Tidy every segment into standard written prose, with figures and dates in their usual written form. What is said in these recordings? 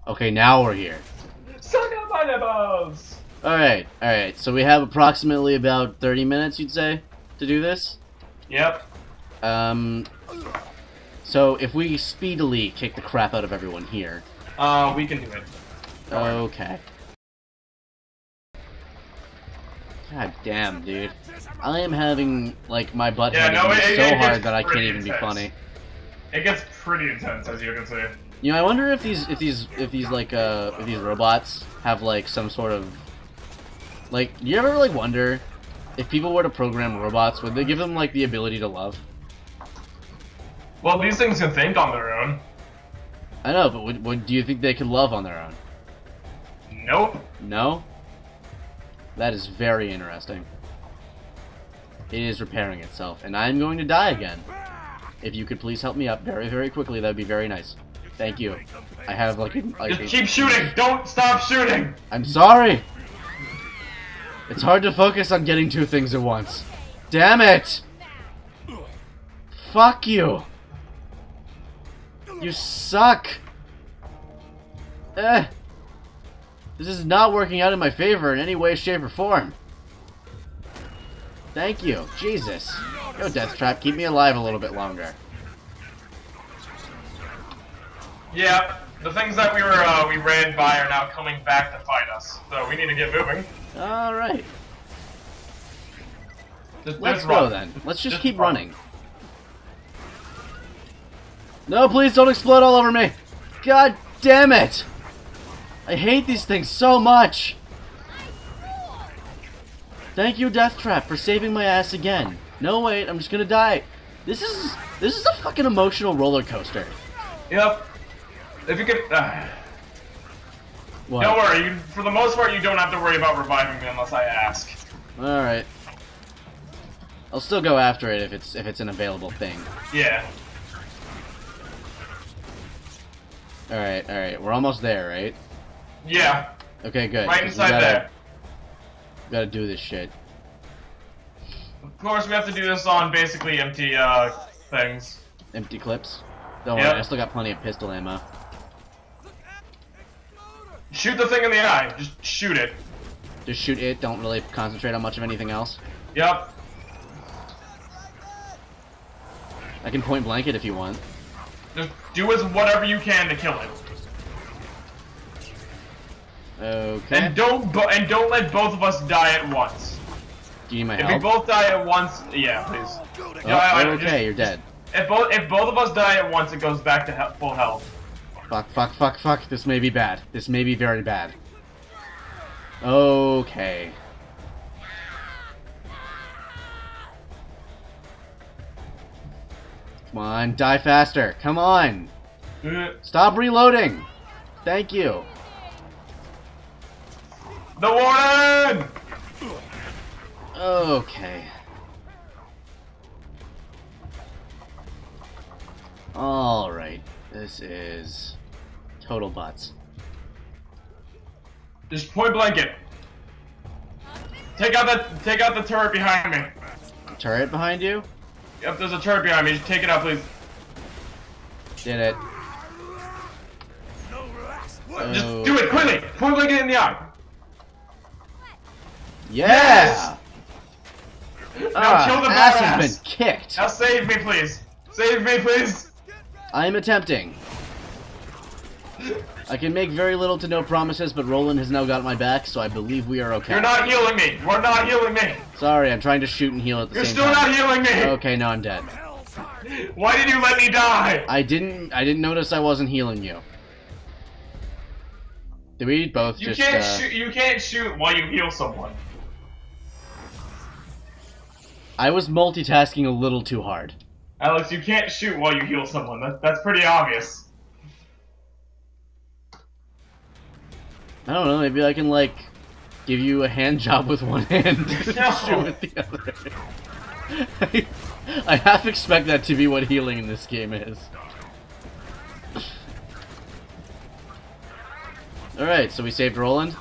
Okay, now we're here. Suck up my nipples! Alright, alright. So we have approximately about 30 minutes, you'd say, to do this? Yep. So if we speedily kick the crap out of everyone here... We can do it. Okay. God damn, dude. I am having, like, my butt so hard that I can't even be funny. It gets pretty intense, as you can see. You know, I wonder if these robots have, like, some sort of... Like, do you ever, like, wonder if people were to program robots, would they give them, like, the ability to love? Well, these things can think on their own. I know, but do you think they could love on their own? Nope. No? That is very interesting. It is repairing itself, and I'm going to die again. If you could please help me up very, very quickly, that would be very nice. Thank you. I have, like just keep shooting! Don't stop shooting! I'm sorry! It's hard to focus on getting two things at once. Damn it! Fuck you! You suck! This is not working out in my favor in any way, shape, or form. Thank you. Jesus. Yo, Deathtrap, keep me alive a little bit longer. Yeah, the things that we ran by are now coming back to fight us. So we need to get moving. Alright. Let's Just go run. then. Let's just keep running. No, please don't explode all over me! God damn it! I hate these things so much! Thank you, Deathtrap, for saving my ass again. No, wait, I'm just gonna die. This is a fucking emotional roller coaster. Yep. If you could... What? Don't worry, for the most part you don't have to worry about reviving me unless I ask. Alright. I'll still go after it if it's an available thing. Yeah. Alright, alright. We're almost there, right? Yeah. Okay, good. Right inside there. Gotta do this shit. Of course, we have to do this on basically empty, things. Empty clips? Don't worry, I still got plenty of pistol ammo. Shoot the thing in the eye. Just shoot it. Just shoot it, don't really concentrate on much of anything else. Yep. I can point blank it if you want. Just do whatever you can to kill it. Okay. And don't let both of us die at once. Do you need my If help? we both die at once, yeah, please. Oh, okay, you're dead. If both of us die at once, it goes back to full health. Fuck, fuck, fuck, fuck. This may be bad. This may be very bad. Okay. Come on, die faster. Come on. Stop reloading. Thank you. The warden! Okay. Alright. This is total butts. Just point blank it. Take out the turret behind me. Turret behind you? Yep, there's a turret behind me. Just take it out, please. Did it. Just do it quickly. Point blank it in the eye. Yeah! Yes! Now kill the ass badass. has been kicked. Now save me, please. Save me, please. I'm attempting. I can make very little to no promises, but Roland has now got my back, so I believe we are okay. You're not healing me. You're not healing me. Sorry, I'm trying to shoot and heal at the You're same still time. not healing me. Okay, no, I'm dead. Why did you let me die? I didn't notice I wasn't healing you. Did we both You just, can't shoot. You can't shoot while you heal someone. I was multitasking a little too hard. Alex, you can't shoot while you heal someone. That's pretty obvious. I don't know, maybe I can, like, give you a hand job with one hand and shoot with the other. I half expect that to be what healing in this game is. Alright, so we saved Roland?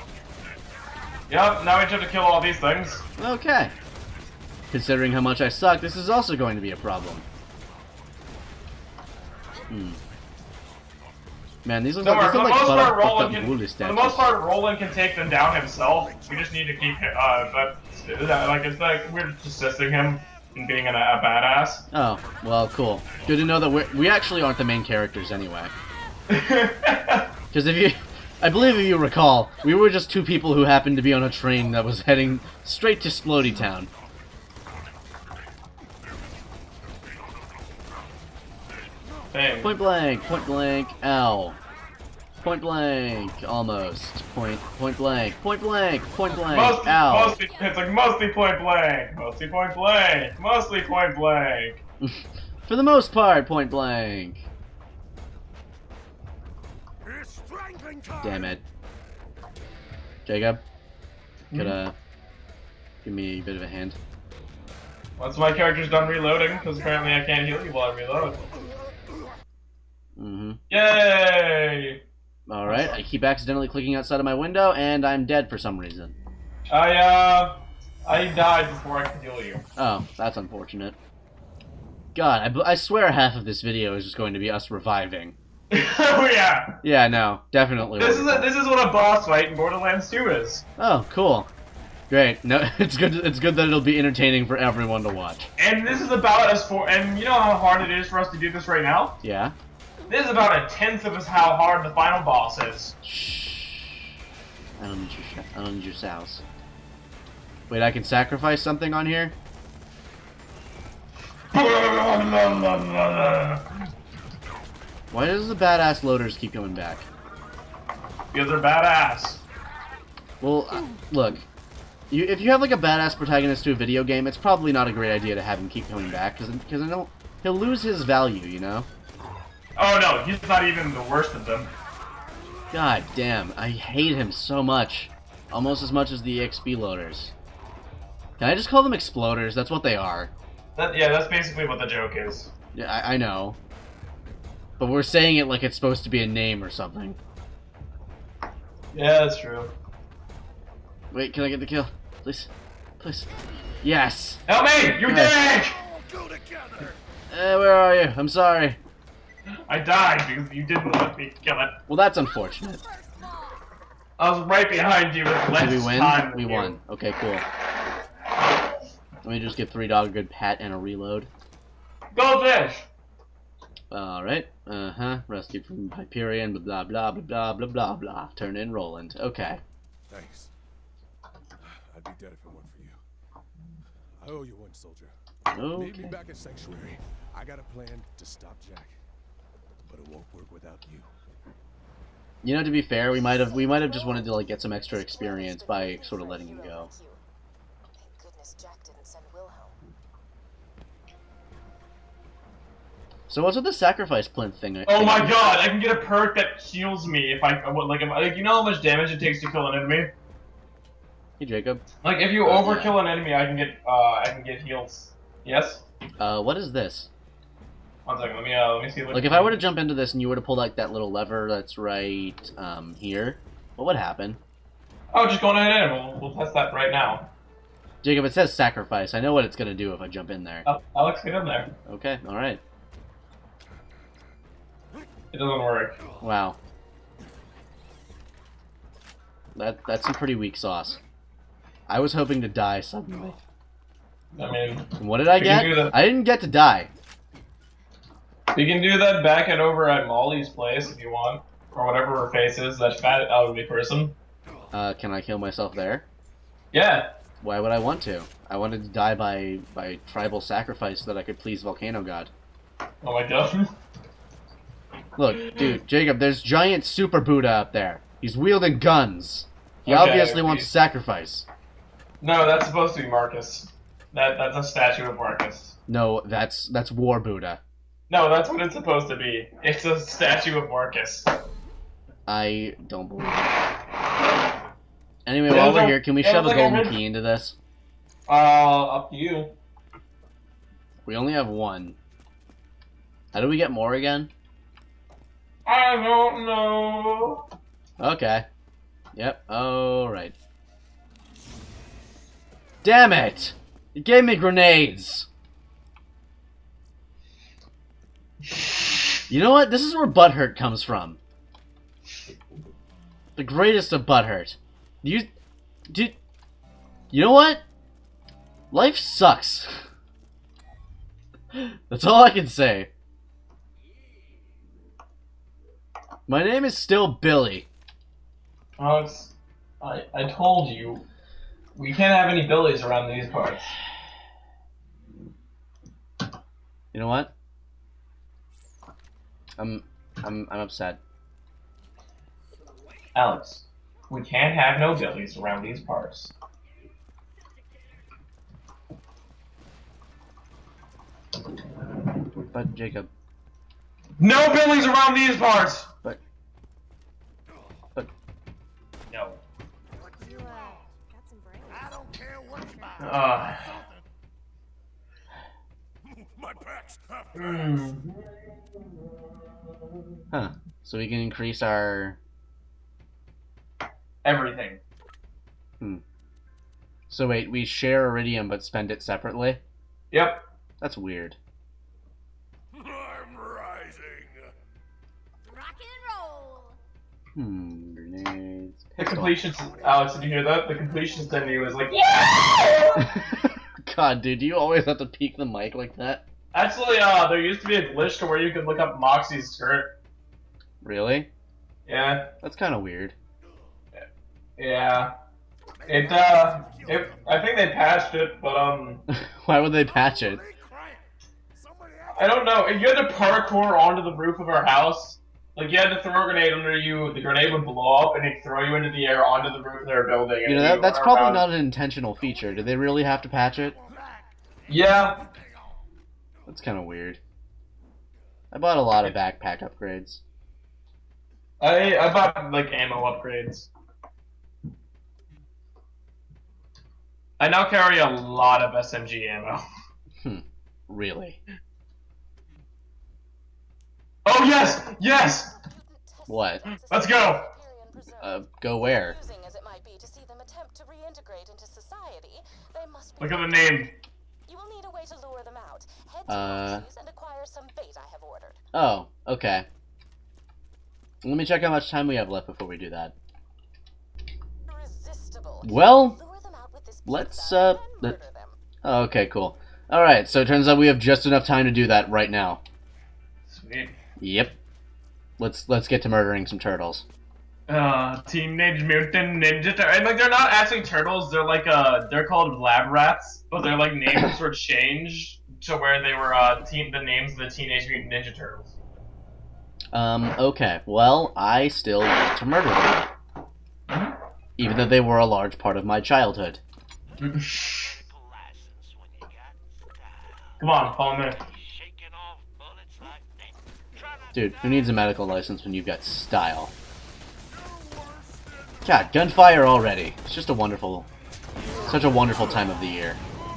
Yep, now we just have to kill all these things. Okay. Considering how much I suck, this is also going to be a problem. Man, these look Don't like, worry, these for the look like most part, fucked up Roland ghoulie for the statues. most part, Roland can take them down himself. We just need to keep it's like we're just assisting him in being a badass. Oh, well, cool. Good to know that we actually aren't the main characters anyway. Because I believe if you recall, we were just two people who happened to be on a train that was heading straight to Splody Town. Dang. Point blank, ow. Point blank, almost. Point blank, ow. Mostly, it's like mostly point blank, mostly point blank, mostly point blank. For the most part, point blank. Damn it. Jacob, could give me a bit of a hand? Once my character's done reloading, because apparently I can't heal you while I reload. Yay! Alright, I keep accidentally clicking outside of my window, and I'm dead for some reason. I died before I could heal you. Oh, that's unfortunate. God, I swear half of this video is just going to be us reviving. Oh yeah. Yeah, no, definitely. This is what a boss fight in Borderlands 2 is. Oh, cool. Great. No, it's good that it'll be entertaining for everyone to watch. And this is about and you know how hard it is for us to do this right now? Yeah. This is about 1/10 of how hard the final boss is. Shh. I don't need your souse. Wait, I can sacrifice something on here? Why does the badass loaders keep coming back? Because they're badass. Well, look. If you have like a badass protagonist to a video game, it's probably not a great idea to have him keep coming back, because he'll lose his value, you know? Oh no, he's not even the worst of them. God damn, I hate him so much. Almost as much as the XP loaders. Can I just call them exploders? That's what they are. Yeah, that's basically what the joke is. Yeah, I know. But we're saying it like it's supposed to be a name or something. Yeah, that's true. Wait, can I get the kill? Please. Please. Yes! Help me! You dick! Where are you? I'm sorry. I died because you didn't let me kill it. Well, that's unfortunate. I was right behind you with less Did we win? time We than won. you. Okay, cool. Let me just give 3 Dog a good pat and a reload. Goldfish! Alright. Rescued from Hyperion, blah blah blah blah blah blah blah. Turn in Roland. Okay. Thanks. I'd be dead if it weren't for you. I owe you one, soldier. Okay. Meet me back at Sanctuary. I got a plan to stop Jack, but it won't work without you. You know, to be fair, we might have just wanted to like get some extra experience by sort of letting him go. Thank goodness Jack didn't send Wilhelm. So what's with the sacrifice plinth thing? Oh my god, I can get a perk that heals me if you know how much damage it takes to kill an enemy? Hey, Jacob. Like if you overkill an enemy, I can get heals. Yes? What is this? One second, let me see what Like, if I were to jump into this and you were to pull like that little lever that's right here, what would happen? Oh, just go ahead and we'll test that right now. Jacob, it says sacrifice. I know what it's gonna do if I jump in there. Alex, get in there. Okay, alright. It doesn't work. Wow. That's some pretty weak sauce. I was hoping to die suddenly. I mean... And what did I get? I didn't get to die. We can do that back over at Molly's place if you want. Or whatever her face is, that fat elderly person. Can I kill myself there? Yeah. Why would I want to? I wanted to die by tribal sacrifice so that I could please Volcano God. Oh my god. Look, dude, Jacob, there's giant Super Buddha up there. He's wielding guns. He Okay, obviously wants to sacrifice. No, that's supposed to be Marcus. That's a statue of Marcus. No, that's War Buddha. No, that's what it's supposed to be. It's a statue of Marcus. I don't believe it. Anyway, while we're here, can we shove a golden key into this? Up to you. We only have one. How do we get more again? I don't know. Okay. Yep, alright. Damn it! It gave me grenades! You know what? This is where butthurt comes from. The greatest of butthurt. You know what? Life sucks. That's all I can say. My name is still Billy. Alex, I told you, we can't have any Billies around these parts. You know what? I'm upset. Alex, we can't have no Billies around these parts. But Jacob. No Billies around these parts! But No. You, got some brains. I don't care what you My packs. huh. So we can increase our Everything. So wait, we share iridium but spend it separately? Yep. That's weird. I'm rising. Rock and roll. Grenades. The completionist, Alex, did you hear that? The completionist in me was like, yeah! God, dude, do you always have to peek the mic like that? Actually, there used to be a glitch to where you could look up Moxie's skirt. Really? Yeah. That's kind of weird. Yeah. I think they patched it, but, Why would they patch it? I don't know. You had to parkour onto the roof of our house. Like, you had to throw a grenade under you, the grenade would blow up, and it'd throw you into the air onto the roof of their building. You know, that's probably not an intentional feature. Did they really have to patch it? Yeah. That's kind of weird. I bought a lot of backpack upgrades. I bought, like, ammo upgrades. I now carry a lot of SMG ammo. Really? Oh, yes! Yes! What? Let's go! Go where? As it might be to see them attempt to reintegrate into society, they must be. Look at the name. You will need a way to lure them out. Head to Moxie's and acquire some bait I have ordered. Oh, okay. Let me check how much time we have left before we do that. Irresistible. Well, Lure them out with this let's, pizza and murder them. oh, okay, cool. Alright, so it turns out we have just enough time to do that right now. Sweet. Yep. Let's get to murdering some turtles. Teenage Mutant Ninja Turtles. And, like, they're not actually turtles, they're like, they're called lab rats, but their, like, names were changed to where they were, the names of the Teenage Mutant Ninja Turtles. Okay. Well, I still want to murder them. Even though they were a large part of my childhood. Come on, follow me. Dude, who needs a medical license when you've got style? God, gunfire already. It's just such a wonderful time of the year.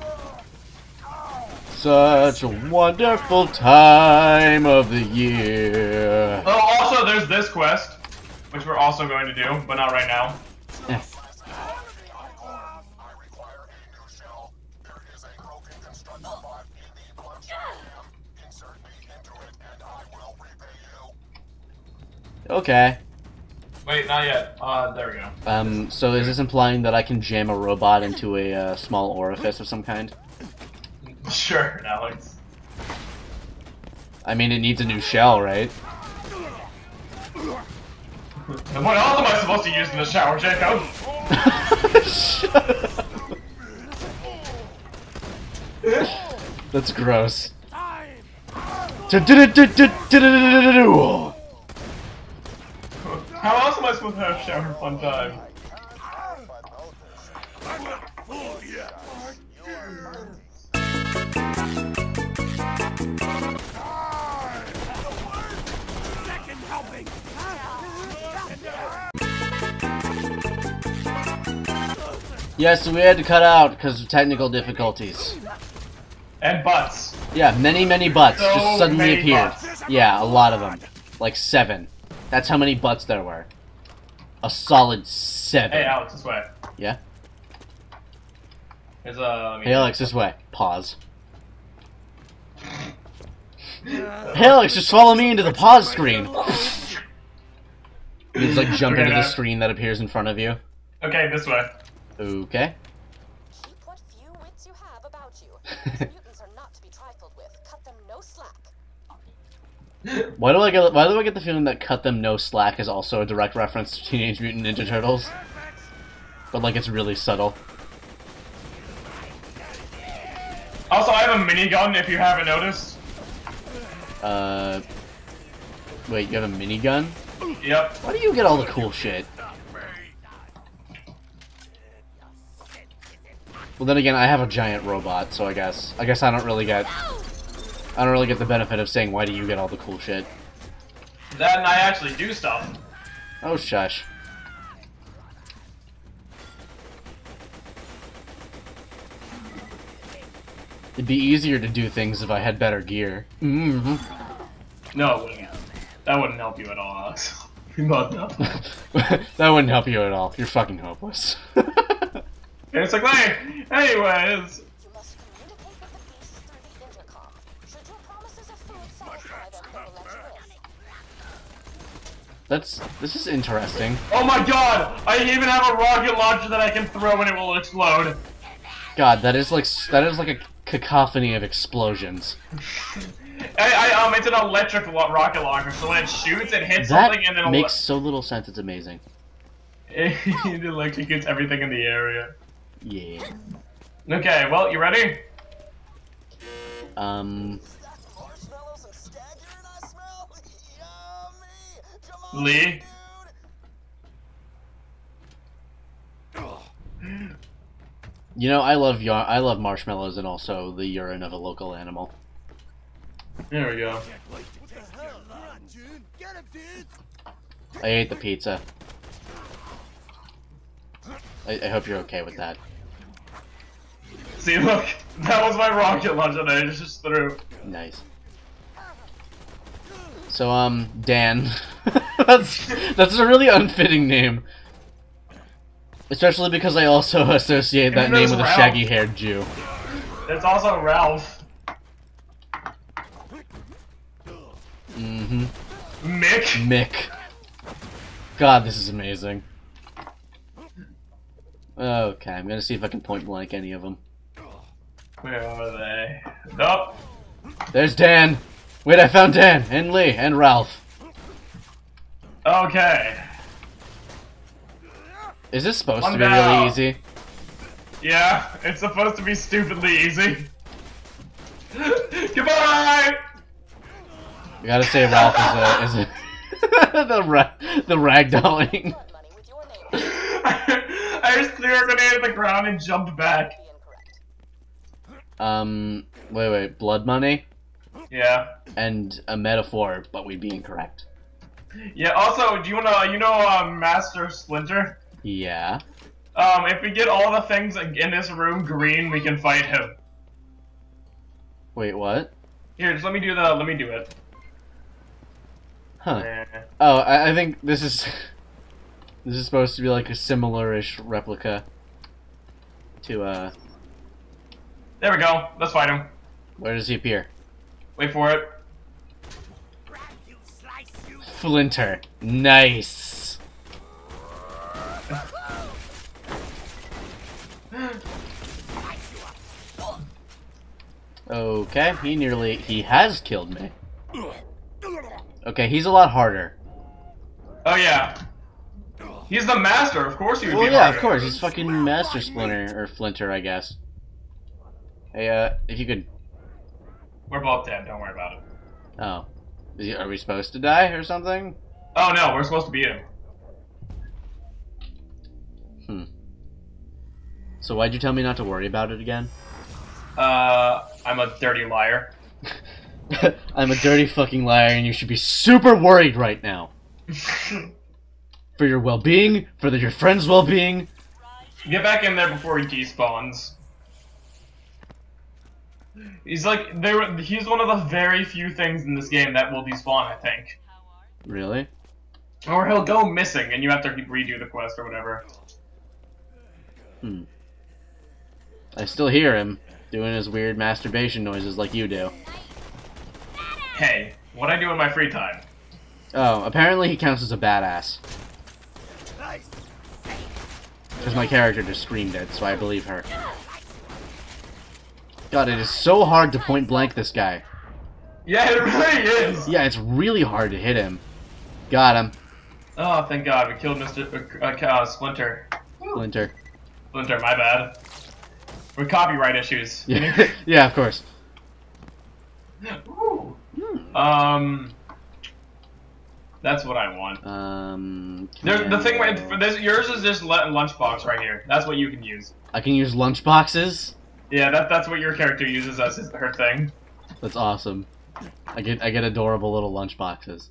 Such a wonderful time of the year. Oh, also, there's this quest, which we're also going to do, but not right now. Okay. Wait, not yet. There we go. So is this implying that I can jam a robot into a small orifice of some kind? Sure, Alex. I mean, it needs a new shell, right? And what else am I supposed to use in the shower, Jacob? Shut up. That's gross. How else am I supposed to have shower fun time? I'm not fooled yet. Second helping. Yes, we had to cut out because of technical difficulties. And butts. Yeah, many butts So just suddenly many appeared. butts. Yeah, a lot of them. Like 7. That's how many butts there were. A solid 7. Hey, Alex, this way. Yeah? There's Hey, Alex, this way. Pause. Hey, Alex, just follow me into the pause screen. You just like jump Okay, into the now- screen that appears in front of you. Okay, this way. Okay. Keep what few wits you have about you. These mutants are not to be trifled with. Cut them no slack. Why do I get the feeling that cut them no slack is also a direct reference to Teenage Mutant Ninja Turtles? But like it's really subtle. Also, I have a minigun if you haven't noticed. Wait, you have a minigun? Yep. Why do you get all the cool shit? Well, then again, I have a giant robot, so I guess I don't really get the benefit of saying why do you get all the cool shit. That and I actually do stuff. Oh shush. It'd be easier to do things if I had better gear. Mm-hmm. No, it wouldn't. That wouldn't help you at all, Alex. But no. That wouldn't help you at all. You're fucking hopeless. And it's like, hey, anyways. You must communicate with the beasts through the intercom. Should your promises of food satisfy them, they will let you in. This is interesting. Oh my god! I even have a rocket launcher that I can throw and it will explode. God, that is like a cacophony of explosions. It's an electric rocket launcher, so when it shoots, it hits That something and then makes so little sense. It's amazing. it electrocutes everything in the area. Yeah. Okay, well, you ready? Marshmallows and stag urine I smell? Yummy! Come on, Lee? You know, I love marshmallows and also the urine of a local animal. There we go. What the hell? Yeah, dude. Get him, dude! I ate the pizza. I hope you're okay with that. See, look, that was my rocket launcher that I just threw. Nice. So, Dan. that's a really unfitting name. Especially because I also associate that name with a shaggy-haired Jew. It's also Ralph. Mm-hmm. Mick? Mick. God, this is amazing. Okay, I'm gonna see if I can point blank any of them. Where are they? Nope. There's Dan! Wait, I found Dan! And Lee! And Ralph! Okay. Is this supposed One to be down. really easy? Yeah, it's supposed to be stupidly easy. Goodbye! I gotta say Ralph is a the ragdolling. Blood money with your name on it. I just threw a grenade at the ground and jumped back. Be incorrect. Wait, blood money? Yeah. And a metaphor, but we'd be incorrect. Yeah, also, do you wanna, Master Splinter? Yeah. If we get all the things in this room green, we can fight him. Wait, what? Here, just let me do it. Huh. Eh. Oh, I think this is supposed to be like a similar-ish replica to, There we go. Let's fight him. where does he appear? Wait for it. Flinter. Nice. Okay, he has killed me. Okay, he's a lot harder. Oh yeah. He's the master, of course he would Well, be yeah, harder. of course, he's fucking Master Splinter, or Flinter, I guess. Hey, if you could... We're both dead, don't worry about it. Oh. Are we supposed to die, or something? Oh no, we're supposed to beat him. So why'd you tell me not to worry about it again? I'm a dirty liar. I'm a dirty fucking liar, and you should be super worried right now. For your well-being, for your friend's well-being. Get back in there before he despawns. He's like, he's one of the very few things in this game that will despawn, I think. Really? Or he'll go missing and you have to redo the quest or whatever. I still hear him doing his weird masturbation noises like you do. Hey, what I do in my free time? Oh, apparently he counts as a badass. Because my character just screamed it, so I believe her. God, it is so hard to point blank this guy. Yeah, it really is. Yeah, it's really hard to hit him. Got him. Oh, thank God, we killed Mr. Splinter. Splinter. Splinter, my bad. With copyright issues. Yeah, yeah, of course. Ooh. That's what I want. The thing for this, yours is this lunchbox right here. That's what you can use. I can use lunchboxes? Yeah, that's what your character uses as her thing. That's awesome. I get adorable little lunchboxes.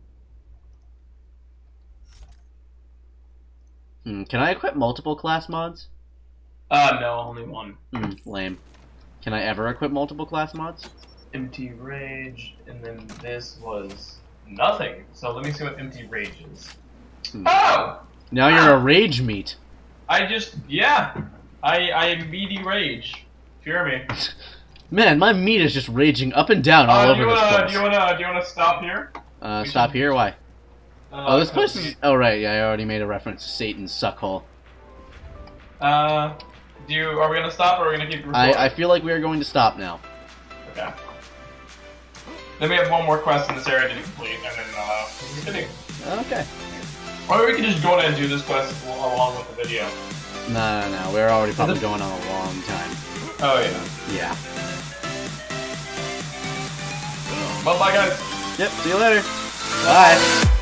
Can I equip multiple class mods? No, only one. Lame. Can I ever equip multiple class mods? Empty Rage, and then this was nothing. So let me see what Empty Rage is. Oh! Now you're a rage meat. I meaty rage. Fear me. Man, my meat is just raging up and down all over this place. Do you wanna stop here? Stop here? Why? Oh, this place is... Oh, right, yeah, I already made a reference to Satan's suckhole. Are we gonna stop or are we gonna keep recording? I feel like we are going to stop now. Okay. Then we have one more quest in this area to complete, and then continue. Okay. Or we can just go ahead and do this quest along with the video. No, we're already probably going on a long time. Oh, yeah. Yeah. Well, bye, guys. Yep, see you later. Bye.